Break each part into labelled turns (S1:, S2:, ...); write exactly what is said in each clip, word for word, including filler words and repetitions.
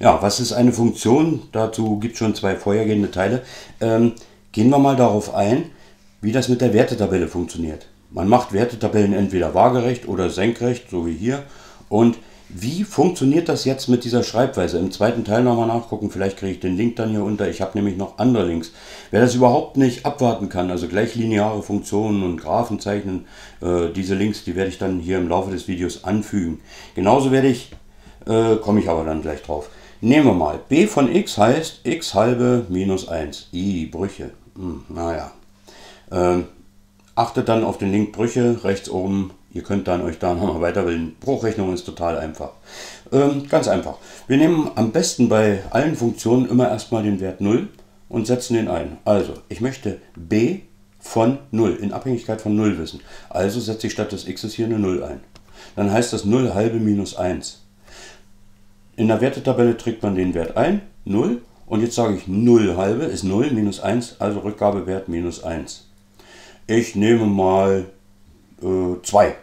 S1: Ja, was ist eine Funktion? Dazu gibt es schon zwei vorhergehende Teile. Ähm, gehen wir mal darauf ein, wie das mit der Wertetabelle funktioniert. Man macht Wertetabellen entweder waagerecht oder senkrecht, so wie hier. Und wie funktioniert das jetzt mit dieser Schreibweise? Im zweiten Teil nochmal nachgucken, vielleicht kriege ich den Link dann hier unter. Ich habe nämlich noch andere Links. Wer das überhaupt nicht abwarten kann, also gleich lineare Funktionen und Graphen zeichnen, äh, diese Links, die werde ich dann hier im Laufe des Videos anfügen. Genauso werde ich, äh, komme ich aber dann gleich drauf. Nehmen wir mal, b von x heißt x halbe minus eins. I, Brüche. Hm, naja. Ähm, achtet dann auf den Link Brüche, rechts oben. Ihr könnt dann euch da nochmal weiterbilden. Bruchrechnung ist total einfach. Ähm, ganz einfach. Wir nehmen am besten bei allen Funktionen immer erstmal den Wert null und setzen den ein. Also, ich möchte b von null in Abhängigkeit von null wissen. Also setze ich statt des x hier eine null ein. Dann heißt das null halbe minus eins. In der Wertetabelle trägt man den Wert ein, null. Und jetzt sage ich null halbe ist null minus eins, also Rückgabewert minus eins. Ich nehme mal äh, zwei.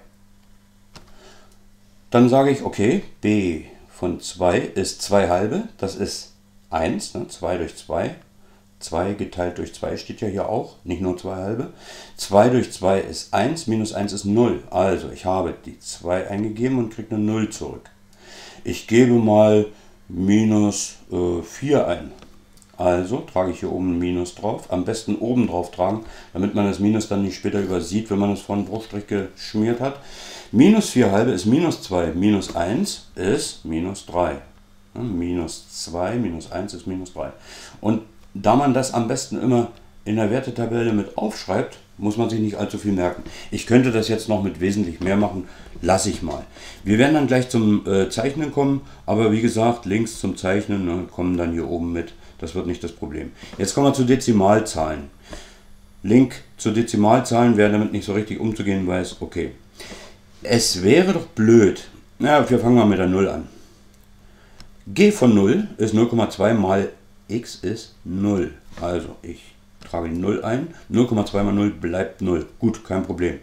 S1: Dann sage ich, okay, b von zwei ist zwei halbe, das ist eins, ne, zwei durch zwei. zwei geteilt durch zwei steht ja hier auch, nicht nur zwei halbe. zwei durch zwei ist eins, minus eins ist null. Also ich habe die zwei eingegeben und kriege eine null zurück. Ich gebe mal minus äh, vier ein. Also trage ich hier oben ein Minus drauf. Am besten oben drauf tragen, damit man das Minus dann nicht später übersieht, wenn man es von Bruchstrich geschmiert hat. Minus vier halbe ist minus zwei. Minus eins ist minus drei. Ja, minus zwei, minus eins ist minus drei. Und da man das am besten immer in der Wertetabelle mit aufschreibt, muss man sich nicht allzu viel merken. Ich könnte das jetzt noch mit wesentlich mehr machen, lasse ich mal. Wir werden dann gleich zum äh, Zeichnen kommen, aber wie gesagt, Links zum Zeichnen ne, kommen dann hier oben mit. Das wird nicht das Problem. Jetzt kommen wir zu Dezimalzahlen. Link zu Dezimalzahlen, wer damit nicht so richtig umzugehen weiß, okay. Es wäre doch blöd, na, wir fangen mal mit der null an. G von null ist null Komma zwei mal x ist null. Also ich trage die null ein, null Komma zwei mal null bleibt null. Gut, kein Problem.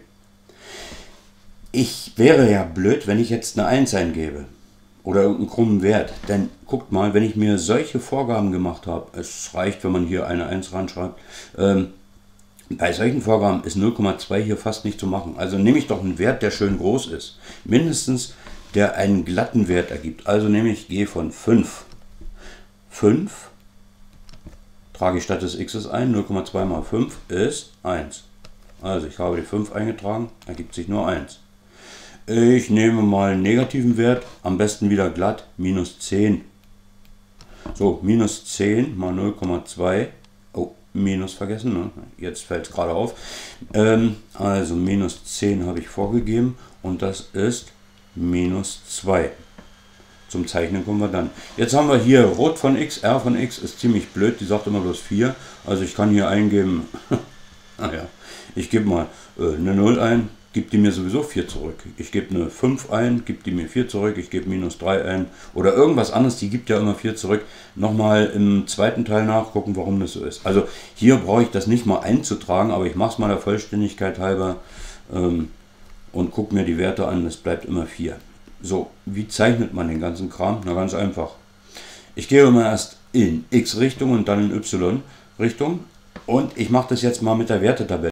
S1: Ich wäre ja blöd, wenn ich jetzt eine eins eingebe. Oder irgendeinen krummen Wert. Denn guckt mal, wenn ich mir solche Vorgaben gemacht habe, es reicht, wenn man hier eine eins ranschreibt, ähm, bei solchen Vorgaben ist null Komma zwei hier fast nicht zu machen. Also nehme ich doch einen Wert, der schön groß ist. Mindestens, der einen glatten Wert ergibt. Also nehme ich g von fünf. fünf trage ich statt des x ein, null Komma zwei mal fünf ist eins. Also ich habe die fünf eingetragen, ergibt sich nur eins. Ich nehme mal einen negativen Wert, am besten wieder glatt, minus zehn. So, minus zehn mal null Komma zwei. Oh, minus vergessen, ne? Jetzt fällt es gerade auf. Ähm, also minus zehn habe ich vorgegeben und das ist minus zwei. Zum Zeichnen kommen wir dann. Jetzt haben wir hier Rot von x, R von x ist ziemlich blöd, die sagt immer bloß vier. Also ich kann hier eingeben, naja, ich gebe mal äh, eine null ein. Gibt die mir sowieso vier zurück. Ich gebe eine fünf ein, gibt die mir vier zurück, ich gebe minus drei ein oder irgendwas anderes, die gibt ja immer vier zurück. Nochmal im zweiten Teil nachgucken, warum das so ist. Also hier brauche ich das nicht mal einzutragen, aber ich mache es mal der Vollständigkeit halber ähm, und gucke mir die Werte an, es bleibt immer vier. So, wie zeichnet man den ganzen Kram? Na ganz einfach. Ich gehe immer erst in x-Richtung und dann in y-Richtung und ich mache das jetzt mal mit der Wertetabelle.